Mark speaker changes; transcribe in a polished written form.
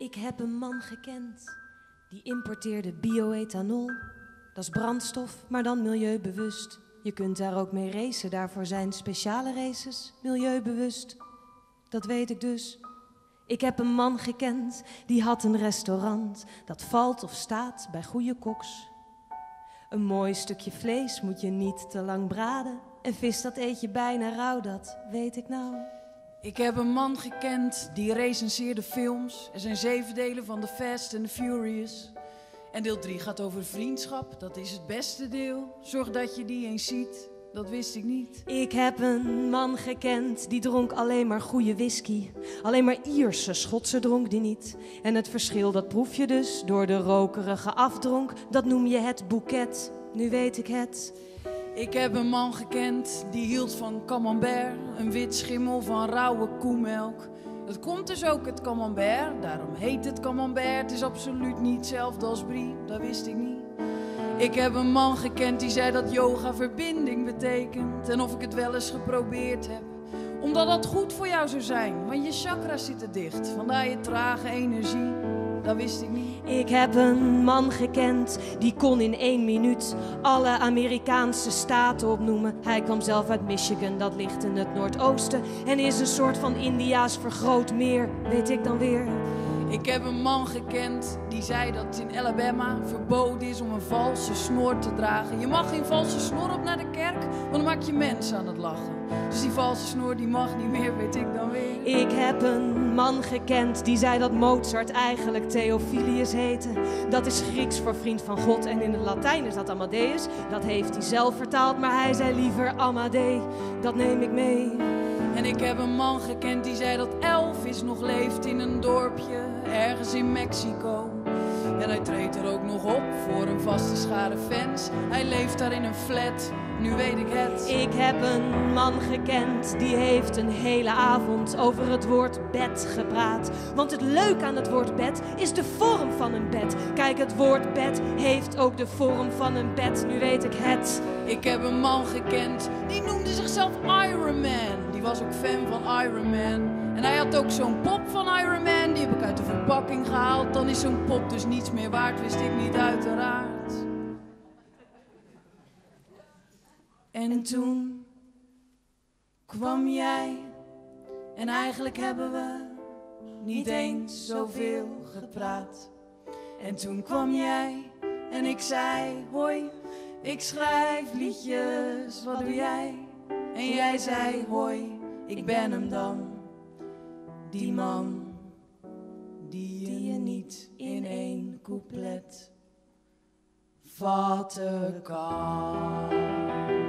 Speaker 1: Ik heb een man gekend, die importeerde bioethanol. Dat is brandstof, maar dan milieubewust. Je kunt daar ook mee racen, daarvoor zijn speciale races milieubewust. Dat weet ik dus. Ik heb een man gekend, die had een restaurant. Dat valt of staat bij goede koks. Een mooi stukje vlees moet je niet te lang braden. En vis, dat eet je bijna rauw, dat weet ik nou.
Speaker 2: Ik heb een man gekend die recenseerde films. Er zijn 7 delen van The Fast and the Furious. En deel 3 gaat over vriendschap, dat is het beste deel. Zorg dat je die eens ziet, dat wist ik niet.
Speaker 1: Ik heb een man gekend, die dronk alleen maar goede whisky. Alleen maar Ierse, Schotse dronk die niet. En het verschil, dat proef je dus door de rokerige afdronk. Dat noem je het boeket, nu weet ik het.
Speaker 2: Ik heb een man gekend, die hield van camembert. Een wit schimmel van rauwe koemelk. Dat komt dus ook het camembert, daarom heet het camembert. Het is absoluut niet hetzelfde als brie, dat wist ik niet. Ik heb een man gekend die zei dat yoga verbinding betekent. En of ik het wel eens geprobeerd heb, omdat dat goed voor jou zou zijn. Want je chakras zitten dicht, vandaar je trage energie. Dat wist ik niet.
Speaker 1: Ik heb een man gekend, die kon in 1 minuut alle Amerikaanse staten opnoemen. Hij kwam zelf uit Michigan, dat ligt in het noordoosten. En is een soort van India's vergroot meer, weet ik dan weer.
Speaker 2: Ik heb een man gekend die zei dat het in Alabama verboden is om een valse snor te dragen. Je mag geen valse snor op naar de kerk, want dan maak je mensen aan het lachen. Dus die valse snor die mag niet meer, weet ik dan weer.
Speaker 1: Ik heb een man gekend die zei dat Mozart eigenlijk Theophilus heette. Dat is Grieks voor vriend van God en in het Latijn is dat Amadeus. Dat heeft hij zelf vertaald, maar hij zei liever Amadee. Dat neem ik mee.
Speaker 2: En ik heb een man gekend die zei dat Elvis nog leeft in een dorpje ergens in Mexico. En hij treedt er ook nog op voor een vaste schare fans. Hij leeft daar in een flat, nu weet ik het.
Speaker 1: Ik heb een man gekend, die heeft een hele avond over het woord bed gepraat. Want het leuke aan het woord bed is de vorm van een bed. Kijk, het woord bed heeft ook de vorm van een bed, nu weet ik het.
Speaker 2: Ik heb een man gekend, die noemde zichzelf Iron Man. Die was ook fan van Iron Man. En hij had ook zo'n pop van Iron Man, die heb ik uit de verpakking gehaald. Dan is zo'n pop dus niets meer waard, wist ik niet uiteraard. En toen kwam jij, en eigenlijk hebben we niet eens zoveel gepraat. En toen kwam jij, en ik zei, hoi, ik schrijf liedjes, wat doe jij? En jij zei, hoi, ik ben hem dan, die man die je niet in 1 couplet vatten kan.